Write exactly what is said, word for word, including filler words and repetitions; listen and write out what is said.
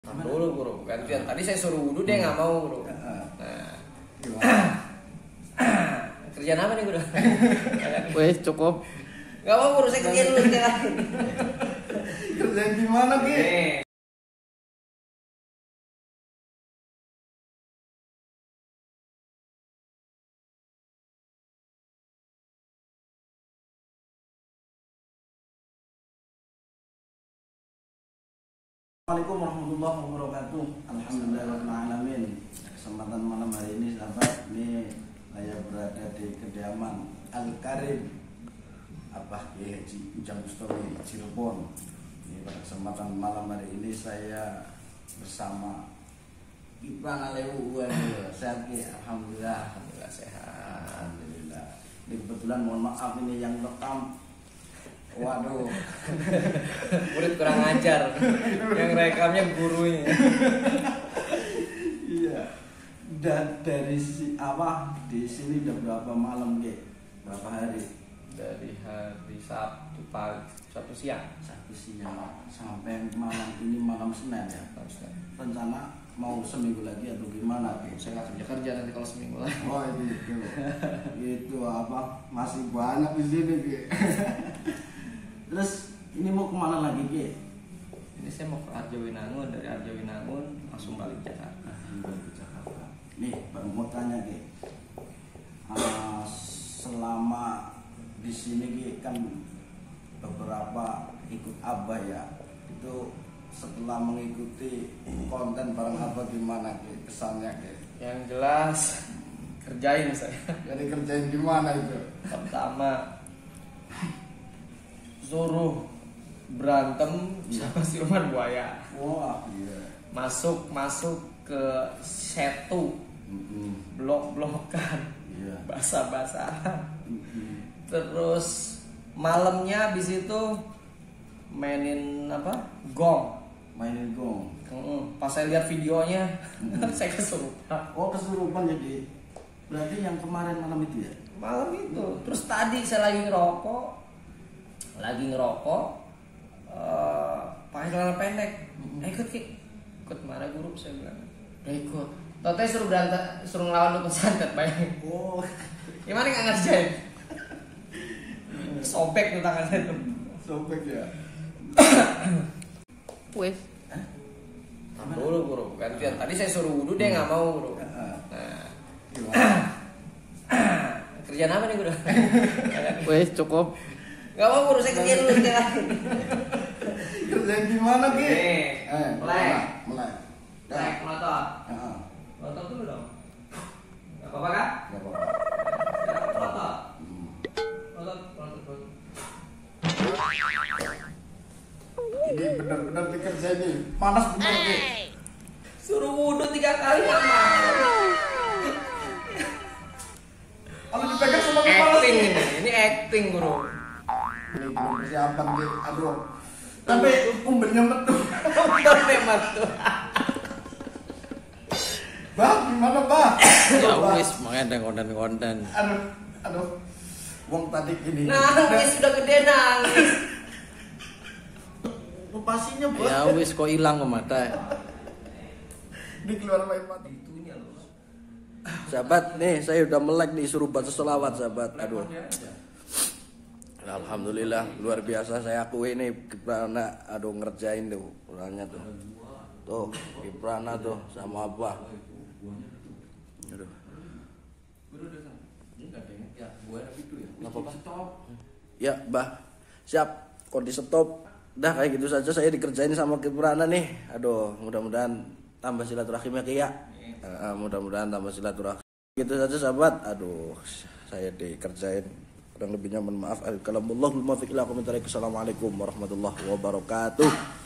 Tahan dulu bro, gantian. Tadi saya suruh wudhu dia nggak mau bro. Nah, kerjaan apa nih bro? Wes cukup. Gak mau bro, saya kerjaan dulu kerjaan. Kerjaan gimana Ki? Assalamualaikum warahmatullahi wabarakatuh. Alhamdulillahirrahmanirrahim. Kesempatan malam hari ini sahabat, ini saya berada di kediaman Al-Karim Abah Kiai Haji Ujang Bustami Cirebon. Ini pada kesempatan malam hari ini saya bersama Ibran Alewu. Sehat Ki? Alhamdulillah. Alhamdulillah sehat. Alhamdulillah. Ini kebetulan mohon maaf ini yang rekam. Waduh, murid kurang ajar, yang rekamnya gurunya. Iya. Dan dari si apa di sini udah berapa malam Ki? Berapa hari? Dari hari Sabtu pagi, Sabtu siang, Sabtu siang sampai malam ini malam Senin ya. Rencana mau seminggu lagi atau gimana Ki? Saya nggak kerja kerja nanti kalau seminggu lagi. Oh itu, itu apa? Masih banyak di sini Ki. Terus ini mau kemana lagi Ki? Ini saya mau ke Arjawinangun, dari Arjawinangun langsung balik Jakarta. Balik ke Jakarta. Nih baru mau tanya Ki. Uh, selama di sini Ki kan beberapa ikut Abah ya. Itu setelah mengikuti konten bareng Abah gimana Ki kesannya Ki? Yang jelas kerjain saya. Jadi kerjain gimana itu? Pertama suruh berantem sama siluman buaya. Wah iya. Masuk masuk ke setu, Mm-mm. blok-blokan, Iya. basah-basahan. Mm-mm. Terus malamnya habis itu mainin apa? Gong. Mainin gong. Mm-mm. Pas saya lihat videonya, Mm-mm. saya kesurupan. Oh kesurupan jadi. Berarti yang kemarin malam itu ya? Malam itu. Terus tadi saya lagi ngerokok, lagi ngerokok, uh, pakai celana pendek. Mm-mm. Eh, ikut Ki, ikut mana guru saya bilang. Ya ikut. Total suruh berantem, suruh ngelawan dukun santet, bayangin. Oh. Gimana nggak ngerjain? Sobek tuh tangan saya tuh. Sobek ya. Wes. Tahan dulu bro, gantian. Tadi saya suruh wudhu dia nggak mau bro. Nah, kerjaan apa nih bro? Wes cukup. Gak mau bro, saya kerjaan dulu kerjaan. Kerjaan gimana Ki? Nih, Eh, melek. melek. Melek, melotot. Heeh. Melotot dulu dong. Gak apa-apa kan? Enggak apa-apa. Sekarang melotot. Hmm. Melotot, melotot, melotot. Ini benar-benar dikerjain nih. Panas bener Ki. Suruh wudhu tiga kali nggak mau. Kalau dipegang sama kepala Acting Ki. ini, ini acting bro. Ini belum persiapan Ki. Aduh. Tapi umbennya metu. Udah memang tuh. Bah, gimana Bah? Ya Bah. wes makanya ada konten-konten. Aduh, aduh. Wong tadi ini. Nangis sudah gede nangis. Lupasinya Bah. Ya wes kok hilang ke mata. Ini keluar main mata. Itunya loh. Sahabat, nih saya udah melek nih suruh baca sholawat sahabat. Aduh. Alhamdulillah luar biasa saya akui nih Kiprana aduh ngerjain tuh orangnya tuh. Tuh Kiprana tuh sama Abah. Aduh. Ya, gue itu ya. Nggak apa-apa. Stop. Ya, Bah. Siap. Kok di stop. Dah kayak gitu saja saya dikerjain sama Kiprana nih. Aduh, mudah-mudahan tambah silaturahimnya Ki ya. Uh, mudah-mudahan tambah silaturahim. Gitu saja sahabat. Aduh, saya dikerjain. Kurang lebihnya mohon maaf. Assalamualaikum warahmatullahi wabarakatuh.